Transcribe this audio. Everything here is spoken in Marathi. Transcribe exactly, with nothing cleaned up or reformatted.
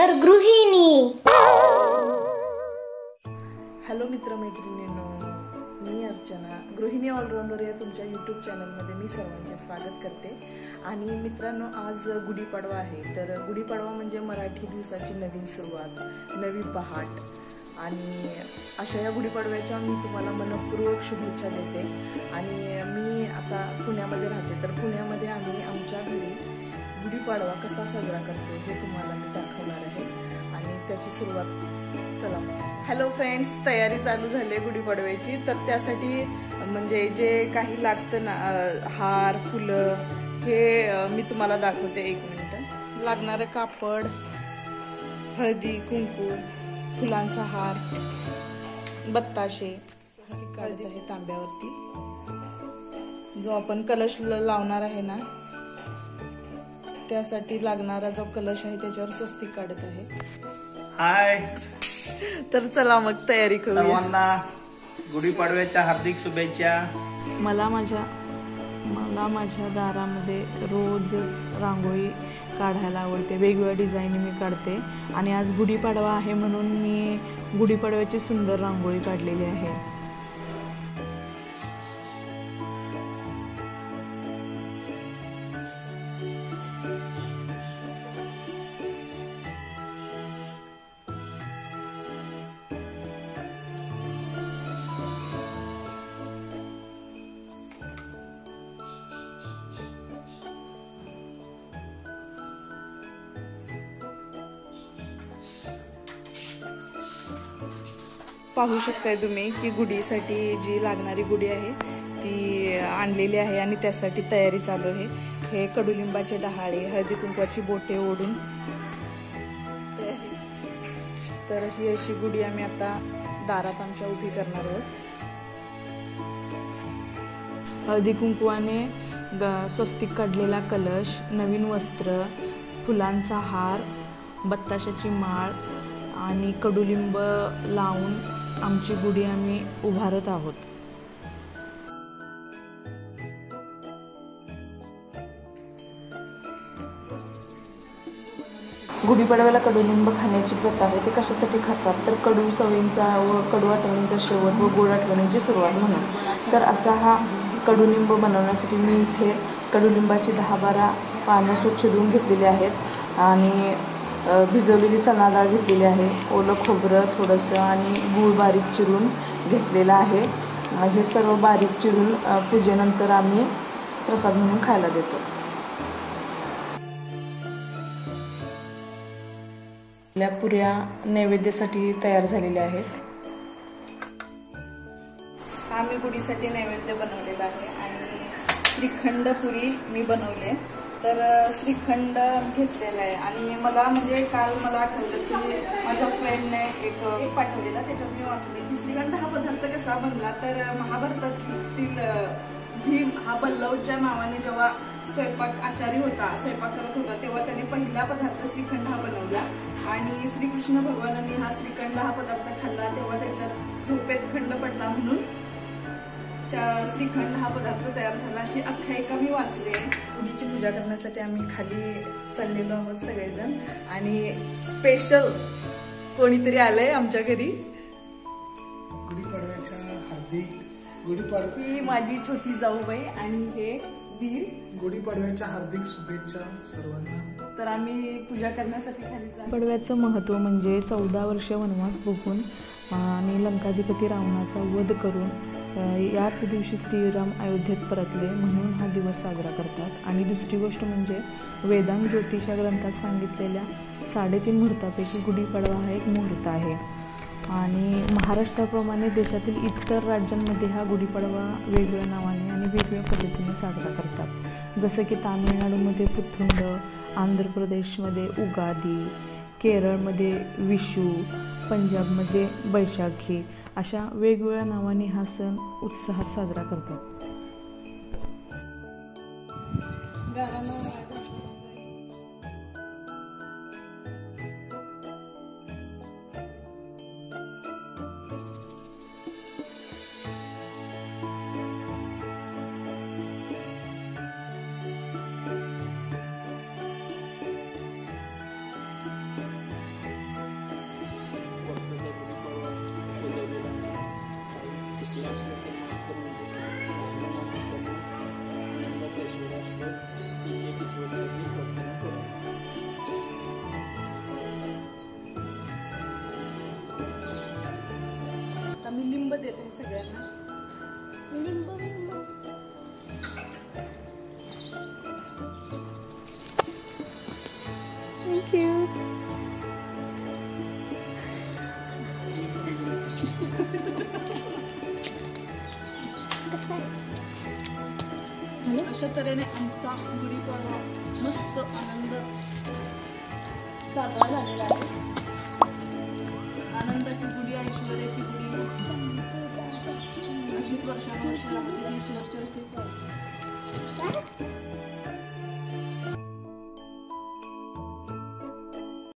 ऑलराऊंडर गृहिणी. हॅलो मित्रमैत्रिणींनो, मी अर्चना, गृहिणी ऑलराऊंडर या तुमच्या यूट्यूब चॅनलमध्ये मी सर्वांचे स्वागत करते. आणि मित्रांनो, आज गुढीपाडवा आहे. तर गुढीपाडवा म्हणजे मराठी दिवसाची नवीन सुरुवात, नवी पहाट. आणि अशा या गुढीपाडव्याच्या मी तुम्हाला मनपूर्वक शुभेच्छा देते. आणि मी आता पुण्यामध्ये राहते, तर पुण्यामध्ये आम्ही आमच्या घरी गुढीपाडवा कसा साजरा करतो हे तुम्हाला मी दाखवणार आहे. आणि त्याची सुरुवात, चला. हॅलो फ्रेंड्स, तयारी चालू झाली आहे गुढीपाडव्याची. तर त्यासाठी म्हणजे जे काही लागतं ना, हार, फुलं, हे मी तुम्हाला दाखवते. एक मिनिट. लागणारं कापड, हळदी कुंकू, फुलांचा हार, बत्ताशे काढत आहे तांब्यावरती. जो आपण कलश लावणार आहे ना, त्यासाठी लागणारा जो कलश आहे त्याच्यावर स्वस्तिक काढत आहे. हाय, तर चला मग तयारी करूया. सर्वांना गुढीपाडव्याच्या हार्दिक शुभेच्छा. मला माझ्या मला माझ्या दारामध्ये रोजच रांगोळी काढायला आवडते. वेगवेगळ्या डिझाईन मी काढते. आणि आज गुढीपाडवा आहे म्हणून मी गुढीपाडव्याची सुंदर रांगोळी काढलेली आहे. पाहू शकताय तुम्ही की गुढीसाठी जी लागणारी गुढी आहे ती आणलेली आहे आणि त्यासाठी तयारी चालू आहे. हे कडुलिंबाचे डहाळे, हळदी कुंकवाची बोटे ओढून तयारी. तर अशी अशी गुढी आम्ही आता दारात आमच्या उभी करणार आहोत. हळदी कुंकवाने स्वस्तिक काढलेला कलश, नवीन वस्त्र, फुलांचा हार, बत्ताशाची माळ आणि कडुलिंब लावून आमची गुढी आम्ही उभारत आहोत. गुढीपाडव्याला कडुलिंब खाण्याची प्रथा आहे. ते कशासाठी खातात तर कडू सवयींचा व कडू आठवणींचा शेवट व गोड आठवणींची सुरुवात म्हणून. तर असा हा कडुलिंब बनवण्यासाठी मी इथे कडुलिंबाची दहा बारा पानं स्वच्छ धुवून घेतलेली आहेत. आणि भिजवलेली चणा डाळ घेतलेली आहे, ओलं खोबरं थोडंसं आणि गूळ बारीक चिरून घेतलेलं आहे. हे सर्व बारीक चिरून पूजेनंतर आम्ही प्रसाद म्हणून खायला देतो. आपल्या पुऱ्या नैवेद्यासाठी तयार झालेल्या आहेत. आम्ही गुढीसाठी नैवेद्य बनवलेला आहे. आणि श्रीखंड पुरी मी बनवले. तर श्रीखंड घेतलेला आहे. आणि मला म्हणजे काल मला आठवलं की माझ्या फ्रेंडने एक एक पाठवलेला, त्याच्यात मी वाचले की श्रीखंड हा पदार्थ कसा बनला. तर महाभारतातील भीम हा बल्लवच्या नावाने जेव्हा स्वयंपाक आचारी होता, स्वयंपाक करत होता, तेव्हा त्याने पहिला पदार्थ श्रीखंड हा बनवला. आणि श्रीकृष्ण भगवानांनी हा श्रीखंड हा पदार्थ खाल्ला, तेव्हा त्याच्यात झोपेत खंड पडला म्हणून त्या श्रीखंड हा पदार्थ तयार झाला, अशी आख्यायिका मी वाचली आहे. गुढीची पूजा करण्यासाठी आम्ही खाली चाललेलो आहोत सगळेजण. आणि स्पेशल कोणीतरी आलंय आमच्या घरी. गुढीपाडव्याच्या हार्दिक गुढीपाडवा ही माझी छोटी जाऊबाई आणि हे दीर. गुढीपाडव्याच्या हार्दिक शुभेच्छा सर्वांना. तर आम्ही पूजा करण्यासाठी खाली जातो. पाडव्याचं महत्त्व म्हणजे चौदा वर्ष वनवास भोगून आणि लंकाधिपती रावणाचा वध करून याच दिवशी श्रीराम अयोध्येत परतले म्हणून हा दिवस साजरा करतात. आणि दुसरी गोष्ट म्हणजे वेदांग ज्योतिष या ग्रंथात सांगितलेल्या साडेतीन मुहूर्तापैकी गुढीपाडवा हा एक मुहूर्त आहे. आणि महाराष्ट्राप्रमाणे देशातील इतर राज्यांमध्ये हा गुढीपाडवा वेगवेगळ्या नावाने आणि वेगवेगळ्या पद्धतीने साजरा करतात. जसं की तामिळनाडूमध्ये पुथुंड, आंध्र प्रदेशमध्ये उगादी, केरळमध्ये विशू, पंजाबमध्ये बैशाखी, अशा वेगवेगळ्या नावाने हा सण उत्साहात साजरा करतात. लिंब देते सगळ्यांना. थँक्यू. अशा तऱ्हेने आमचा गुढीपाडवा मस्त आनंद साजरा झालेला आहे. आनंदाची गुढी, ऐश्वर्याची गुढी, अशीच वर्षानुवर्ष वीस वर्ष असेल.